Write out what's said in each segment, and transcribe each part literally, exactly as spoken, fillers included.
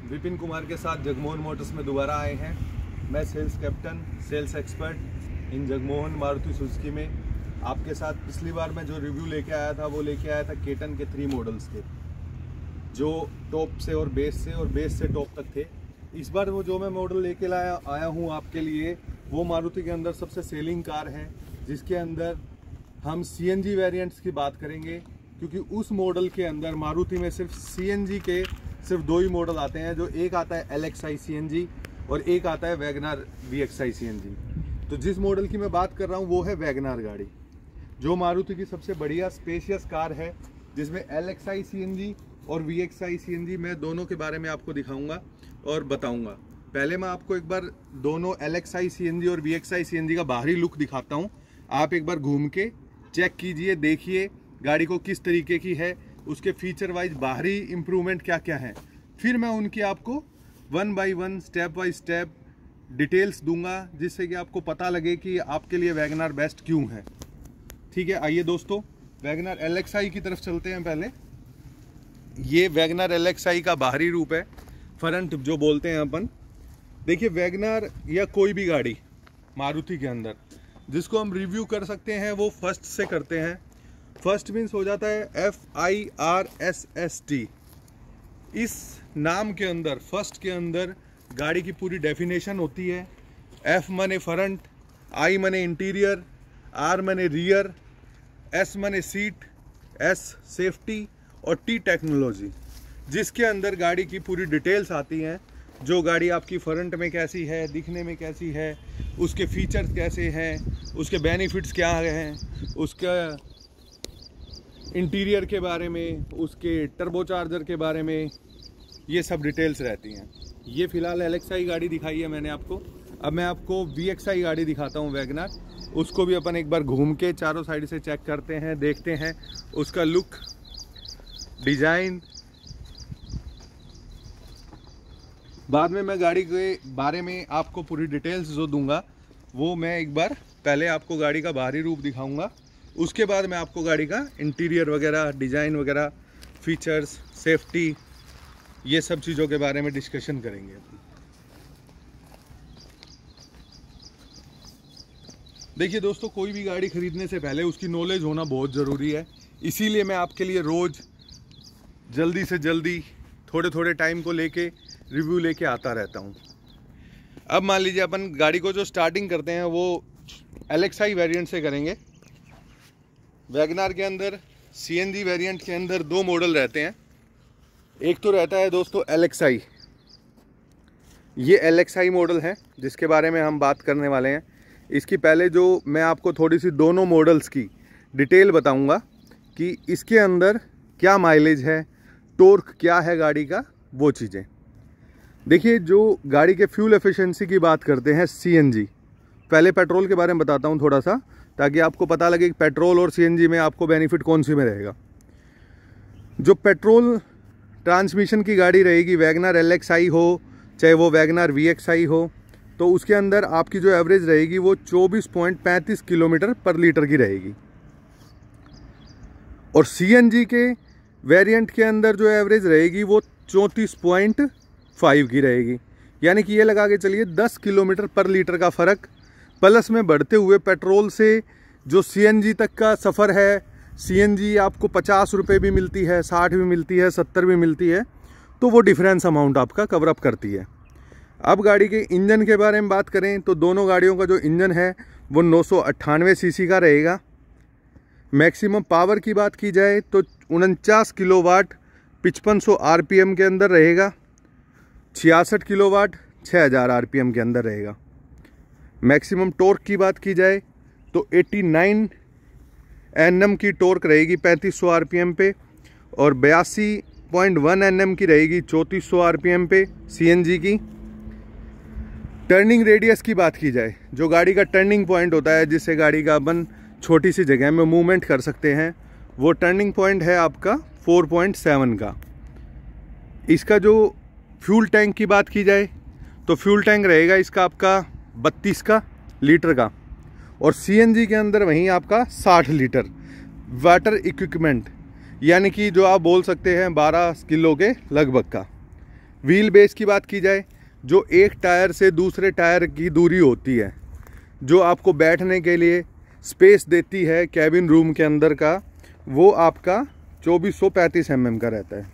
विपिन कुमार के साथ जगमोहन मोटर्स में दोबारा आए हैं। मैं sales captain, sales expert in Jagmohan Maruti Suzuki में आपके साथ। पिछली बार मैं जो रिव्यू लेके आया था वो लेके आया था केटन के थ्री मॉडल्स के, जो टॉप से और बेस से और बेस से टॉप तक थे। इस बार वो जो मैं मॉडल लेके लाया आया हूँ आपके लिए, वो मारुति के अंदर सबसे सेलिंग कार है, जिसके अंदर हम सीएनजी वेरिएंट्स की बात करेंगे, क्योंकि उस मॉडल के अंदर मारुति में सिर्फ सीएनजी के सिर्फ दो ही मॉडल आते हैं। जो एक आता है एल एक्स आई सीएनजी और एक आता है WagonR V X I CNG. तो जिस मॉडल की मैं बात कर रहा हूँ वो है वैगनार गाड़ी, जो मारुति की सबसे बढ़िया स्पेशियस कार है, जिसमें एल एक्स आई सीएनजी और वी एक्स आई सीएनजी मैं दोनों के बारे में आपको दिखाऊंगा और बताऊंगा। पहले मैं आपको एक बार दोनों एल एक्स आई सीएनजी और वी एक्स आई सीएनजी का बाहरी लुक दिखाता हूँ। आप एक बार घूम के चेक कीजिए, देखिए गाड़ी को किस तरीके की है, उसके फीचर वाइज बाहरी इम्प्रूवमेंट क्या क्या है। फिर मैं उनकी आपको one by one step by step details दूंगा, जिससे कि आपको पता लगे कि आपके लिए वैगनार बेस्ट क्यों है। ठीक है, आइए दोस्तों वैगनार एल एक्स आई की तरफ चलते हैं। पहले ये वैगनार एल एक्स आई का बाहरी रूप है, फ्रंट जो बोलते हैं अपन। देखिए वैगनार या कोई भी गाड़ी मारुति के अंदर जिसको हम रिव्यू कर सकते हैं वो फर्स्ट से करते हैं। फर्स्ट मीन्स हो जाता है F I R S S T. इस नाम के अंदर फर्स्ट के अंदर गाड़ी की पूरी डेफिनेशन होती है। एफ माने फ्रंट, आई माने इंटीरियर, आर माने रियर, एस माने सीट, एस सेफ्टी और टी टेक्नोलॉजी, जिसके अंदर गाड़ी की पूरी डिटेल्स आती हैं। जो गाड़ी आपकी फ्रंट में कैसी है, दिखने में कैसी है, उसके फीचर्स कैसे हैं, उसके बेनिफिट्स क्या हैं, उसका इंटीरियर के बारे में, उसके टर्बोचार्जर के बारे में, ये सब डिटेल्स रहती हैं। ये फिलहाल एल एक्स आई गाड़ी दिखाई है मैंने आपको। अब मैं आपको वी एक्स आई गाड़ी दिखाता हूँ वैगनार। उसको भी अपन एक बार घूम के चारों साइड से चेक करते हैं, देखते हैं उसका लुक, डिज़ाइन। बाद में मैं गाड़ी के बारे में आपको पूरी डिटेल्स जो दूंगा वो मैं एक बार पहले आपको गाड़ी का बाहरी रूप दिखाऊंगा। उसके बाद मैं आपको गाड़ी का इंटीरियर वगैरह, डिज़ाइन वगैरह, फीचर्स, सेफ्टी, ये सब चीज़ों के बारे में डिस्कशन करेंगे। देखिए दोस्तों, कोई भी गाड़ी खरीदने से पहले उसकी नॉलेज होना बहुत ज़रूरी है। इसीलिए मैं आपके लिए रोज़ जल्दी से जल्दी थोड़े थोड़े टाइम को लेके रिव्यू लेके आता रहता हूँ। अब मान लीजिए अपन गाड़ी को जो स्टार्टिंग करते हैं वो एल एक्स आई वेरिएंट से करेंगे। वैगनार के अंदर सीएनजी वेरिएंट के अंदर दो मॉडल रहते हैं। एक तो रहता है दोस्तों एल एक्स आई। ये एल एक्स आई मॉडल है जिसके बारे में हम बात करने वाले हैं। इसकी पहले जो मैं आपको थोड़ी सी दोनों मॉडल्स की डिटेल बताऊंगा कि इसके अंदर क्या माइलेज है, टॉर्क क्या है गाड़ी का, वो चीज़ें। देखिए, जो गाड़ी के फ्यूल एफिशिएंसी की बात करते हैं सीएनजी, पहले पेट्रोल के बारे में बताता हूँ थोड़ा सा, ताकि आपको पता लगे कि पेट्रोल और सीएनजी में आपको बेनिफिट कौन सी में रहेगा। जो पेट्रोल ट्रांसमिशन की गाड़ी रहेगी, वैगनार एल एक्स आई हो चाहे वो वैगनार वी एक्स आई हो, तो उसके अंदर आपकी जो एवरेज रहेगी वो चौबीस पॉइंट पैंतीस किलोमीटर पर लीटर की रहेगी। और सीएनजी के वेरिएंट के अंदर जो एवरेज रहेगी वो चौंतीस पॉइंट फाइव की रहेगी। यानी कि ये लगा के चलिए दस किलोमीटर पर लीटर का फ़र्क, प्लस में बढ़ते हुए पेट्रोल से जो सीएनजी तक का सफ़र है, सीएनजी आपको पचास रुपये भी मिलती है, साठ भी मिलती है, सत्तर भी मिलती है, तो वो डिफरेंस अमाउंट आपका कवर अप करती है। अब गाड़ी के इंजन के बारे में बात करें तो दोनों गाड़ियों का जो इंजन है वो नौ सौ अट्ठानवे सी सी का रहेगा। मैक्सिमम पावर की बात की जाए तो उनचास किलोवाट पचपन सौ आर पी एम के अंदर रहेगा। छियासठ किलोवाट छः हज़ार आर पी एम के अंदर रहेगा। मैक्सिमम टॉर्क की बात की जाए तो नवासी एन एम की टॉर्क रहेगी पैंतीस सौ आर पी एम पे, और बयासी पॉइंट वन एन एम की रहेगी चौंतीस सौ आर पी एम पे सीएनजी की। टर्निंग रेडियस की बात की जाए, जो गाड़ी का टर्निंग पॉइंट होता है जिससे गाड़ी का अपन छोटी सी जगह में मूवमेंट कर सकते हैं, वो टर्निंग पॉइंट है आपका चार पॉइंट सात का। इसका जो फ्यूल टैंक की बात की जाए तो फ्यूल टैंक रहेगा इसका आपका बत्तीस का लीटर का, और सीएनजी के अंदर वहीं आपका साठ लीटर वाटर इक्विपमेंट, यानी कि जो आप बोल सकते हैं बारह किलो के लगभग का। व्हील बेस की बात की जाए, जो एक टायर से दूसरे टायर की दूरी होती है, जो आपको बैठने के लिए स्पेस देती है कैबिन रूम के अंदर का, वो आपका चौबीस सौ पैंतीस एम एम का रहता है।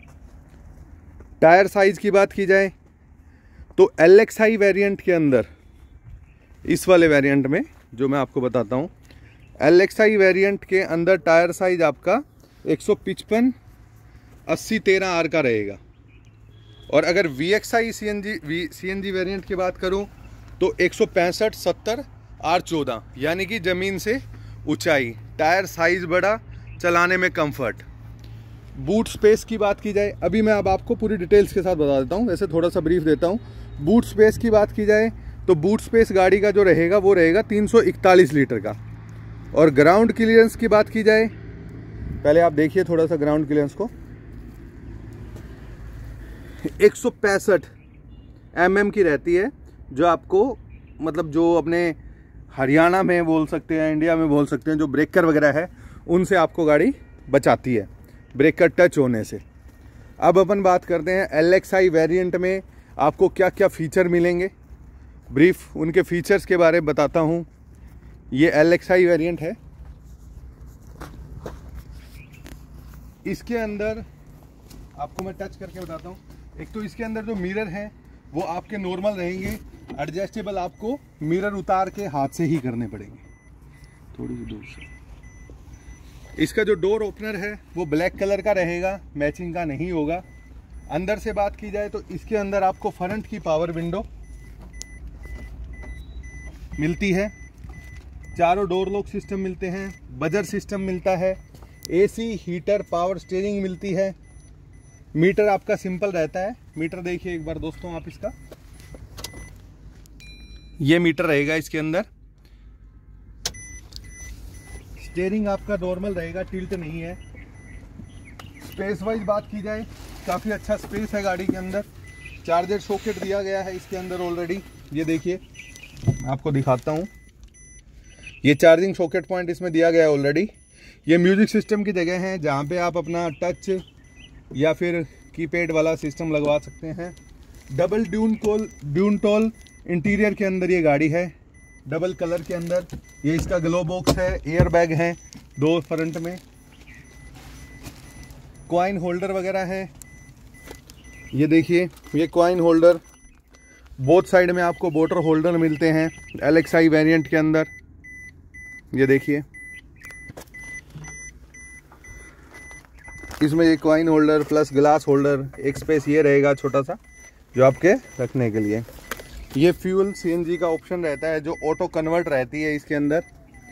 टायर साइज़ की बात की जाए तो एल एक्स आई वेरियंट के अंदर, इस वाले वेरियंट में जो मैं आपको बताता हूँ, एल एक्स आई वेरियंट के अंदर टायर साइज आपका एक सौ पचपन अस्सी तेरह आर का रहेगा। और अगर V X I C N G V C N G variant की बात करूँ तो एक सौ पैंसठ सत्तर आर चौदह, यानी कि ज़मीन से ऊंचाई, टायर साइज़ बड़ा, चलाने में कंफर्ट। बूट स्पेस की बात की जाए, अभी मैं अब आपको पूरी डिटेल्स के साथ बता देता हूँ, वैसे थोड़ा सा ब्रीफ देता हूँ। बूट स्पेस की बात की जाए तो बूट स्पेस गाड़ी का जो रहेगा वो रहेगा तीन सौ इकतालीस लीटर का। और ग्राउंड क्लियरेंस की बात की जाए, पहले आप देखिए थोड़ा सा ग्राउंड क्लियरेंस को, एक सौ पैंसठ एम एम की रहती है, जो आपको मतलब जो अपने हरियाणा में बोल सकते हैं, इंडिया में बोल सकते हैं, जो ब्रेकर वगैरह है उनसे आपको गाड़ी बचाती है, ब्रेकर टच होने से। अब अपन बात करते हैं एल एक्स आई वेरिएंट में आपको क्या क्या फ़ीचर मिलेंगे। ब्रीफ उनके फीचर्स के बारे में बताता हूँ। ये एल एक्स आई वेरिएंट है, इसके अंदर आपको मैं टच करके बताता हूँ। एक तो इसके अंदर जो मिरर हैं वो आपके नॉर्मल रहेंगे, एडजस्टेबल आपको मिरर उतार के हाथ से ही करने पड़ेंगे, थोड़ी सी दूर से। इसका जो डोर ओपनर है वो ब्लैक कलर का रहेगा, मैचिंग का नहीं होगा। अंदर से बात की जाए तो इसके अंदर आपको फ्रंट की पावर विंडो मिलती है, चारों डोर लॉक सिस्टम मिलते हैं, बजर सिस्टम मिलता है, एसी, हीटर, पावर स्टीयरिंग मिलती है। मीटर आपका सिंपल रहता है। मीटर देखिए एक बार दोस्तों आप इसका, ये मीटर रहेगा इसके अंदर। स्टीयरिंग आपका नॉर्मल रहेगा, टिल्ट नहीं है। स्पेस वाइज बात की जाए, काफ़ी अच्छा स्पेस है गाड़ी के अंदर। चार्जर सॉकेट दिया गया है इसके अंदर ऑलरेडी, ये देखिए आपको दिखाता हूँ, ये चार्जिंग सॉकेट पॉइंट इसमें दिया गया है ऑलरेडी। ये म्यूजिक सिस्टम की जगह है जहाँ पे आप अपना टच या फिर कीपैड वाला सिस्टम लगवा सकते हैं। डबल ड्यून कोल ड्यून टोल इंटीरियर के अंदर ये गाड़ी है, डबल कलर के अंदर। ये इसका ग्लो बॉक्स है, एयर बैग है दो फ्रंट में, कॉइन होल्डर वगैरह है। ये देखिए ये कॉइन होल्डर, बोथ साइड में आपको वाटर होल्डर मिलते हैं एल एक्स आई वेरिएंट के अंदर। ये देखिए इसमें ये coin holder plus glass holder, एक स्पेस ये रहेगा छोटा सा जो आपके रखने के लिए। ये फ्यूल सीएनजी का ऑप्शन रहता है, जो ऑटो कन्वर्ट रहती है इसके अंदर।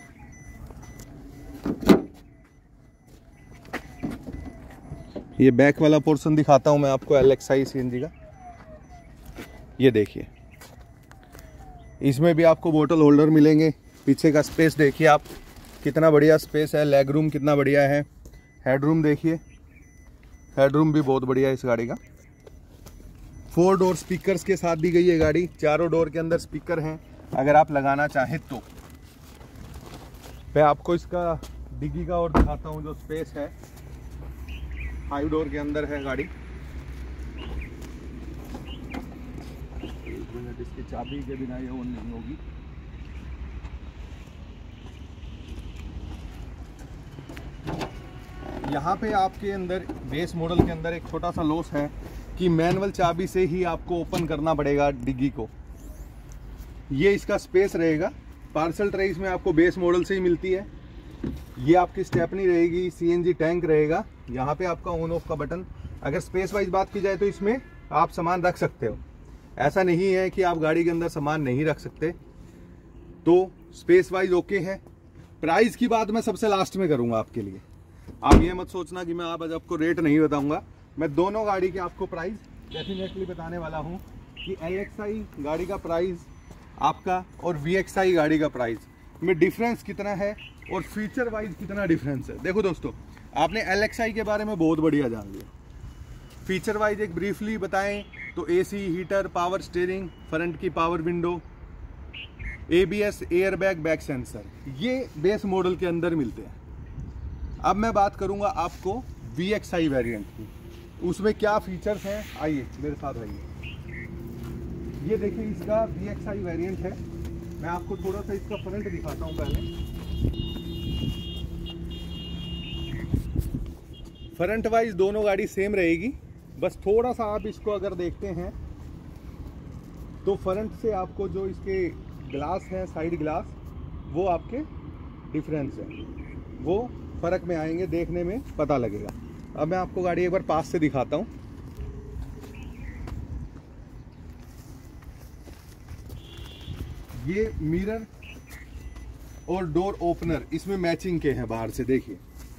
ये बैक वाला पोर्शन दिखाता हूं मैं आपको एल एक्स आई सीएनजी का। ये देखिए इसमें भी आपको बोतल होल्डर मिलेंगे। पीछे का स्पेस देखिए आप, कितना बढ़िया स्पेस है। लेग रूम कितना बढ़िया है। हेडरूम देखिए, हेडरूम भी बहुत बढ़िया है इस गाड़ी का। फोर डोर स्पीकर्स के साथ दी गई है गाड़ी, चारों डोर के अंदर स्पीकर हैं अगर आप लगाना चाहें तो। मैं आपको इसका डिग्गी का और दिखाता हूँ जो स्पेस है, फाइव डोर के अंदर है गाड़ी। एक मिनट, इसकी चाबी के बिना ये ऑन नहीं होगी। यहाँ पे आपके अंदर बेस मॉडल के अंदर एक छोटा सा लॉस है कि मैनुअल चाबी से ही आपको ओपन करना पड़ेगा डिग्गी को। ये इसका स्पेस रहेगा। पार्सल ट्रे इसमें आपको बेस मॉडल से ही मिलती है। ये आपकी स्टेपनी रहेगी, सीएनजी टैंक रहेगा। यहाँ पे आपका ऑन ऑफ का बटन। अगर स्पेस वाइज बात की जाए तो इसमें आप सामान रख सकते हो, ऐसा नहीं है कि आप गाड़ी के अंदर सामान नहीं रख सकते। तो स्पेस वाइज ओके है। प्राइस की बात मैं सबसे लास्ट में करूँगा आपके लिए। आप ये मत सोचना कि मैं आप आज आपको रेट नहीं बताऊंगा। मैं दोनों गाड़ी के आपको प्राइस डेफिनेटली बताने वाला हूं कि एल एक्स आई गाड़ी का प्राइस आपका और वी एक्स आई गाड़ी का प्राइस में डिफरेंस कितना है और फीचर वाइज कितना डिफरेंस है। देखो दोस्तों, आपने एल एक्स आई के बारे में बहुत बढ़िया जान लिया। फीचर वाइज एक ब्रीफली बताएं तो AC, heater, power steering, front की power window, ABS, air bag, back sensor, ये बेस मॉडल के अंदर मिलते हैं। अब मैं बात करूंगा आपको वी एक्स आई वेरिएंट की। उसमें क्या फीचर्स हैं, आइए मेरे साथ आइए। ये देखिए इसका वी एक्स आई वेरियंट है। मैं आपको थोड़ा सा इसका फ्रंट दिखाता हूँ पहले। फ्रंट वाइज दोनों गाड़ी सेम रहेगी, बस थोड़ा सा आप इसको अगर देखते हैं तो फ्रंट से आपको जो इसके ग्लास हैं, साइड ग्लास, वो आपके डिफरेंस है, वो फ़र्क में आएंगे, देखने में पता लगेगा। अब मैं आपको गाड़ी एक बार पास से दिखाता हूँ। ये मिरर और डोर ओपनर इसमें मैचिंग के हैं बाहर से, देखिए।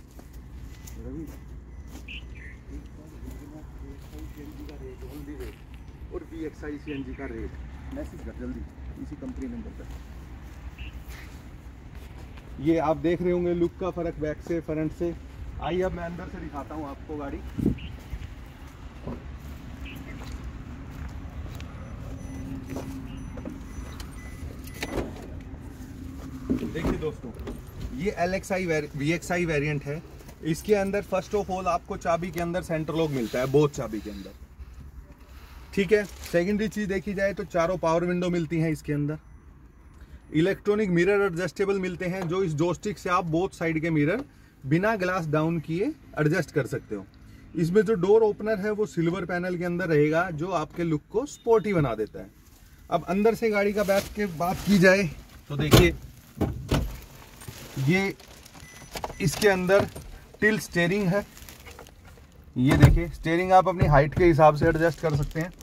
और V X I C N G का रेट मैसेज कर जल्दी इसी कंपनी नंबर पर। ये आप देख रहे होंगे लुक का फ़र्क बैक से फ्रंट से। आइए अब मैं अंदर से दिखाता हूँ आपको गाड़ी। देखिए दोस्तों, ये L X I V X I variant है। इसके अंदर फर्स्ट ऑफ ऑल आपको चाबी के अंदर सेंटर लॉक मिलता है, बोथ चाबी के अंदर, ठीक है। सेकेंडरी चीज देखी जाए तो चारों पावर विंडो मिलती हैं इसके अंदर। इलेक्ट्रॉनिक मिरर एडजस्टेबल मिलते हैं, जो इस जॉयस्टिक से आप बोथ साइड के मिरर बिना ग्लास डाउन किए एडजस्ट कर सकते हो। इसमें जो डोर ओपनर है वो सिल्वर पैनल के अंदर रहेगा, जो आपके लुक को स्पोर्टी बना देता है। अब अंदर से गाड़ी का बैक के बात की जाए तो देखिए, ये इसके अंदर टिल स्टीयरिंग है। ये देखिए, स्टीयरिंग आप अपनी हाइट के हिसाब से एडजस्ट कर सकते हैं।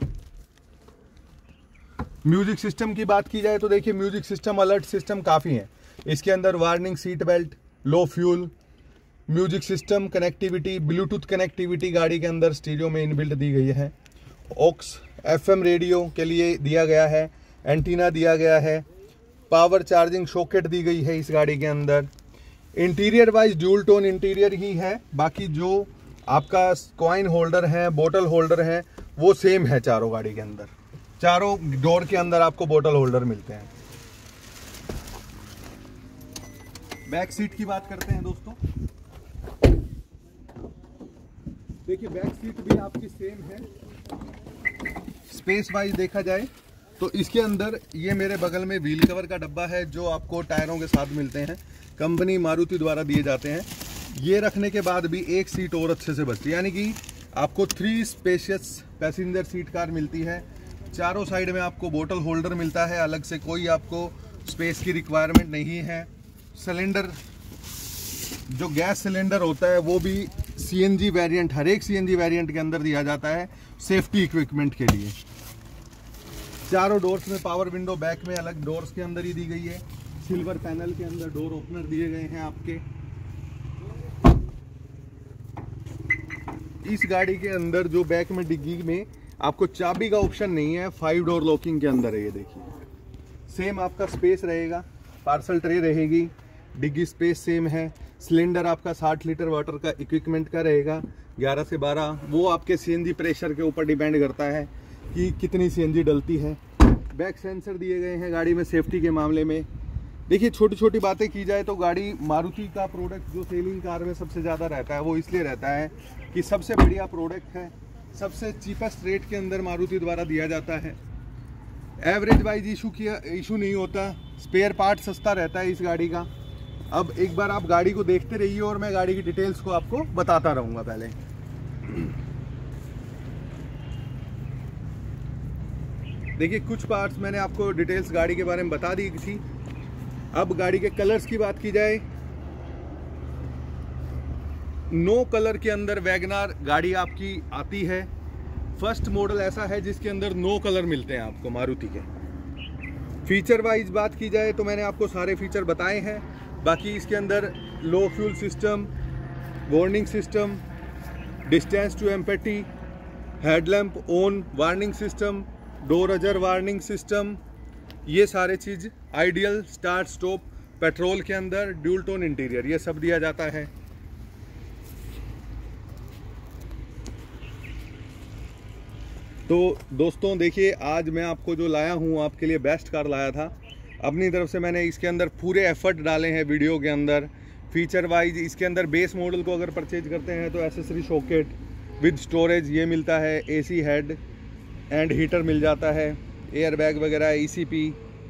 म्यूजिक सिस्टम की बात की जाए तो देखिए, म्यूजिक सिस्टम, अलर्ट सिस्टम काफ़ी है इसके अंदर। Warning seat belt, low fuel, music system, connectivity, Bluetooth connectivity गाड़ी के अंदर स्टीरियो में इनबिल्ट दी गई है। ऑक्स एफएम रेडियो के लिए दिया गया है, एंटीना दिया गया है, पावर चार्जिंग सॉकेट दी गई है इस गाड़ी के अंदर। Interior wise dual tone interior ही है, बाकी जो आपका कॉइन होल्डर है, बोतल होल्डर है, वो सेम है चारों गाड़ी के अंदर। चारों डोर के अंदर आपको बोतल होल्डर मिलते हैं। बैक सीट की बात करते हैं दोस्तों। देखिए, बैक सीट भी आपकी सेम है। स्पेस वाइज देखा जाए तो इसके अंदर ये मेरे बगल में व्हील कवर का डब्बा है, जो आपको टायरों के साथ मिलते हैं, कंपनी मारुति द्वारा दिए जाते हैं। ये रखने के बाद भी एक सीट और अच्छे से बचती है, यानी कि आपको three spacious passenger seat car मिलती है। चारों साइड में आपको बोतल होल्डर मिलता है, अलग से कोई आपको स्पेस की रिक्वायरमेंट नहीं है। सिलेंडर, जो गैस सिलेंडर होता है वो भी सीएनजी वेरिएंट, हर एक सीएनजी वेरिएंट के अंदर दिया जाता है सेफ्टी इक्विपमेंट के लिए। चारों डोर्स में पावर विंडो, बैक में अलग डोर्स के अंदर ही दी गई है। सिल्वर पैनल के अंदर डोर ओपनर दिए गए हैं आपके। इस गाड़ी के अंदर जो बैक में डिग्गी में आपको चाबी का ऑप्शन नहीं है, फाइव डोर लॉकिंग के अंदर है। ये देखिए, सेम आपका स्पेस रहेगा, पार्सल ट्रे रहेगी, डिग्गी स्पेस सेम है। सिलेंडर आपका साठ लीटर वाटर का इक्विपमेंट का रहेगा, ग्यारह से बारह। वो आपके सीएनजी प्रेशर के ऊपर डिपेंड करता है कि कितनी सीएनजी डलती है। बैक सेंसर दिए गए हैं गाड़ी में सेफ्टी के मामले में। देखिए, छोटी छोटी बातें की जाए तो गाड़ी मारुति का प्रोडक्ट जो सेलिंग कार में सबसे ज़्यादा रहता है, वो इसलिए रहता है कि सबसे बढ़िया प्रोडक्ट है, सबसे चीपेस्ट रेट के अंदर मारुति द्वारा दिया जाता है। एवरेज वाइज इशू किया इशू नहीं होता, स्पेयर पार्ट सस्ता रहता है इस गाड़ी का। अब एक बार आप गाड़ी को देखते रहिए और मैं गाड़ी की डिटेल्स को आपको बताता रहूँगा। पहले देखिए, कुछ पार्ट्स मैंने आपको डिटेल्स गाड़ी के बारे में बता दी थी। अब गाड़ी के कलर्स की बात की जाए, नो कलर के अंदर वैगनार गाड़ी आपकी आती है। फर्स्ट मॉडल ऐसा है जिसके अंदर नो कलर मिलते हैं आपको मारुति के। फीचर वाइज बात की जाए तो मैंने आपको सारे फीचर बताए हैं। बाकी इसके अंदर low fuel system, warning system, distance to empty, headlamp on warning system, door ajar warning system, ये सारे चीज़, आइडियल स्टार्ट स्टॉप, पेट्रोल के अंदर, ड्यूल टोन इंटीरियर, ये सब दिया जाता है। तो दोस्तों देखिए, आज मैं आपको जो लाया हूँ आपके लिए बेस्ट कार लाया था। अपनी तरफ से मैंने इसके अंदर पूरे एफर्ट डाले हैं वीडियो के अंदर। फीचर वाइज इसके अंदर बेस मॉडल को अगर परचेज करते हैं तो एसेसरी सॉकेट, विद स्टोरेज ये मिलता है, एसी हेड एंड हीटर मिल जाता है, एयर बैग वगैरह, ईसीपी,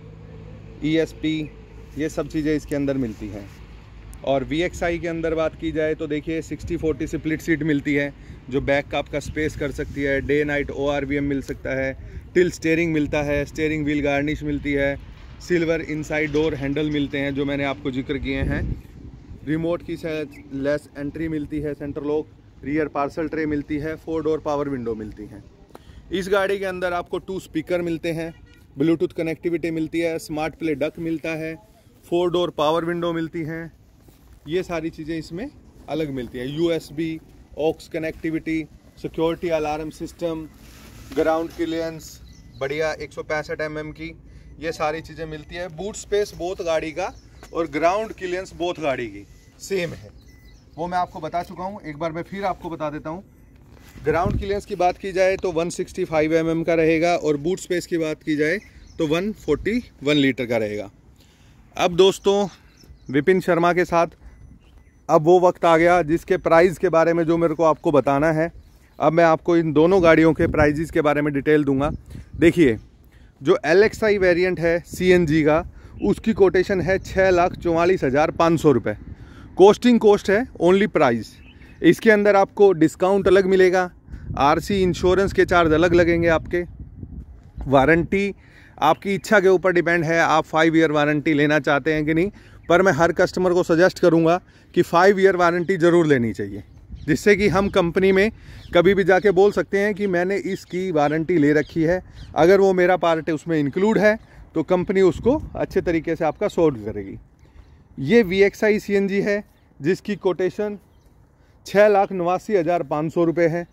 ईएसपी, ये सब चीज़ें इसके अंदर मिलती हैं। और वी एक्स आई के अंदर बात की जाए तो देखिए सिक्सटी फोर्टी स्प्लिट सीट मिलती है जो बैक का आपका स्पेस कर सकती है। Day night O R V M मिल सकता है, टिल स्टेयरिंग मिलता है, स्टेयरिंग व्हील गार्निश मिलती है, सिल्वर इनसाइड डोर हैंडल मिलते हैं जो मैंने आपको जिक्र किए हैं। रिमोट की लेस एंट्री मिलती है, centre lock, rear parcel tray मिलती है, फोर डोर पावर विंडो मिलती है। इस गाड़ी के अंदर आपको टू स्पीकर मिलते हैं, ब्लूटूथ कनेक्टिविटी मिलती है, स्मार्ट प्ले डक मिलता है, फोर डोर पावर विंडो मिलती हैं। ये सारी चीज़ें इसमें अलग मिलती हैं। USB, aux connectivity, security alarm system, ground clearance बढ़िया एक सौ पैंसठ एम एम की, ये सारी चीज़ें मिलती है। बूट स्पेस बोथ गाड़ी का और ग्राउंड क्लियरेंस बोथ गाड़ी की सेम है, वो मैं आपको बता चुका हूँ। एक बार मैं फिर आपको बता देता हूँ। ग्राउंड क्लियरेंस की बात की जाए तो एक सौ पैंसठ एम एम का रहेगा और बूट स्पेस की बात की जाए तो एक सौ इकतालीस लीटर का रहेगा। अब दोस्तों विपिन शर्मा के साथ अब वो वक्त आ गया जिसके प्राइस के बारे में जो मेरे को आपको बताना है। अब मैं आपको इन दोनों गाड़ियों के प्राइजेस के बारे में डिटेल दूंगा। देखिए जो एल एक्स आई वेरियंट है सी एन जी का, उसकी कोटेशन है छः लाख चौवालीस हज़ार पाँच सौ रुपये। कोस्टिंग कोस्ट है ओनली प्राइस। इसके अंदर आपको डिस्काउंट अलग मिलेगा, आरसी इंश्योरेंस के चार्ज अलग लगेंगे आपके, वारंटी आपकी इच्छा के ऊपर डिपेंड है, आप फाइव ईयर वारंटी लेना चाहते हैं कि नहीं। पर मैं हर कस्टमर को सजेस्ट करूंगा कि फाइव ईयर वारंटी ज़रूर लेनी चाहिए, जिससे कि हम कंपनी में कभी भी जाके बोल सकते हैं कि मैंने इसकी वारंटी ले रखी है। अगर वो मेरा पार्ट उसमें इंक्लूड है तो कंपनी उसको अच्छे तरीके से आपका सॉल्व करेगी। ये V X I C N G है जिसकी कोटेशन छः लाख नवासी हज़ार पाँच सौ रुपये है।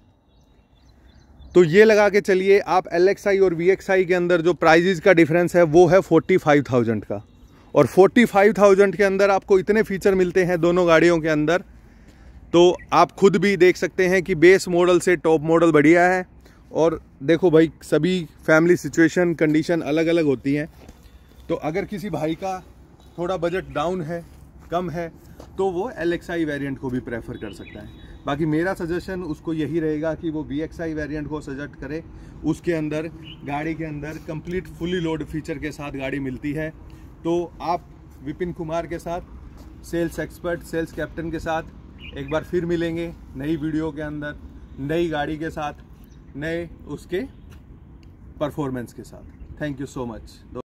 तो ये लगा के चलिए आप एल एक्स आई और वी एक्स आई के अंदर जो प्राइजेज़ का डिफरेंस है वो है फोर्टी फाइव थाउजेंड का, और फोर्टी फाइव थाउजेंड के अंदर आपको इतने फीचर मिलते हैं दोनों गाड़ियों के अंदर। तो आप खुद भी देख सकते हैं कि बेस मॉडल से टॉप मॉडल बढ़िया है। और देखो भाई, सभी फैमिली सिचुएशन कंडीशन अलग अलग होती हैं। तो अगर किसी भाई का थोड़ा बजट डाउन है, कम है, तो वो एल एक्स आई वेरिएंट को भी प्रेफर कर सकता है। बाकी मेरा सजेशन उसको यही रहेगा कि वो वी एक्स आई वेरिएंट को सजेस्ट करे। उसके अंदर गाड़ी के अंदर कंप्लीट फुली लोड फीचर के साथ गाड़ी मिलती है। तो आप विपिन कुमार के साथ, सेल्स एक्सपर्ट, सेल्स कैप्टन के साथ एक बार फिर मिलेंगे नई वीडियो के अंदर, नई गाड़ी के साथ, नए उसके परफॉर्मेंस के साथ। Thank you so much.